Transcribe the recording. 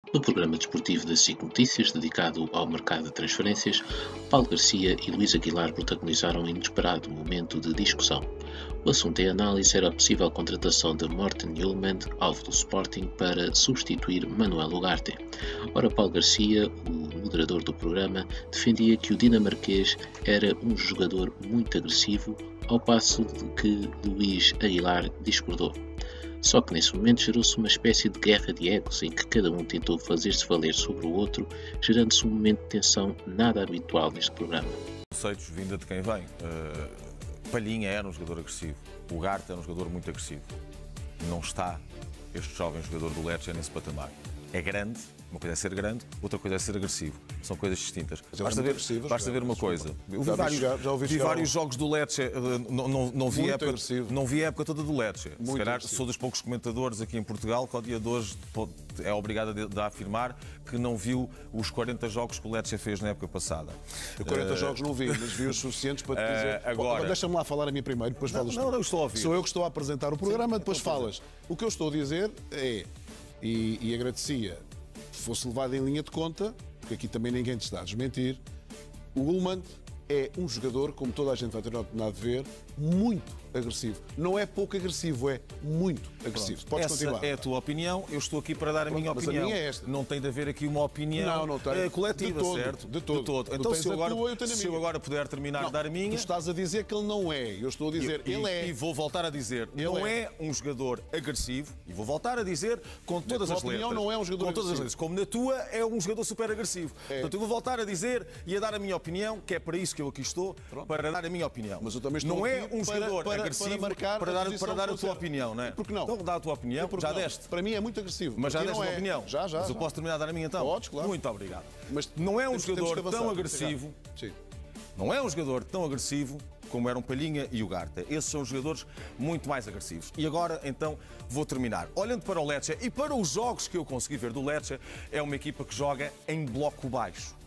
No programa desportivo da SIC Notícias, dedicado ao mercado de transferências, Paulo Garcia e Luís Aguilar protagonizaram um inesperado momento de discussão. O assunto em análise era a possível contratação de Morten Hjulmand, alvo do Sporting, para substituir Manuel Ugarte. Ora, Paulo Garcia, o moderador do programa, defendia que o dinamarquês era um jogador muito agressivo, ao passo de que Luís Aguilar discordou. Só que nesse momento gerou-se uma espécie de guerra de egos em que cada um tentou fazer-se valer sobre o outro, gerando-se um momento de tensão nada habitual neste programa. Conceitos vinda de quem vem. Palhinha era um jogador agressivo. O Ugarte era um jogador muito agressivo. Não está este jovem jogador do Lecce nesse patamar. É grande, uma coisa é ser grande, outra coisa é ser agressivo. São coisas distintas. Basta ver uma coisa. Eu vi vários jogos do Lecce, não vi a época toda do Lecce. Se calhar sou dos poucos comentadores aqui em Portugal que ao dia de hoje é obrigado a afirmar que não viu os 40 jogos que o Lecce fez na época passada. 40 jogos não vi, mas vi os suficientes para te dizer. Agora, deixa-me lá falar a mim primeiro, depois falas tu. Não, eu estou a ouvir. Sou eu que estou a apresentar o programa, depois falas. O que eu estou a dizer é, e agradecia, fosse levado em linha de conta, porque aqui também ninguém te está a desmentir, o Hjulmand é um jogador, como toda a gente vai ter a oportunidade de ver, muito agressivo. Não é pouco agressivo, é muito agressivo. Pronto. Podes Essa continuar. é a tua opinião, eu estou aqui para dar a minha opinião. Mas a minha é esta. Não tem de haver aqui uma opinião coletiva, de todo, certo? De todo. Então, se eu agora puder terminar de dar a minha... Tu estás a dizer que ele não é. Eu estou a dizer ele é. E vou voltar a dizer, não é um jogador agressivo, e vou voltar a dizer com todas as letras. Não é um jogador com todas as agressivo. letras. Como na tua, é um jogador super agressivo. Portanto, eu vou voltar a dizer e a dar a minha opinião, que é para isso que eu aqui estou, para dar a minha opinião. Mas eu também estou não é aqui um jogador agressivo para dar a tua opinião, não é? Porque não? Então dá a tua opinião, já deste. Para mim é muito agressivo. Mas já deste a opinião. Já. Mas eu posso terminar a dar a minha então? Podes, claro. Muito obrigado. Mas não é um temos que jogador avançar. tão agressivo. Sim. Não é um jogador tão agressivo como eram Palhinha e Ugarte. Esses são jogadores muito mais agressivos. E agora, então, vou terminar. Olhando para o Lecce e para os jogos que eu consegui ver do Lecce, é uma equipa que joga em bloco baixo.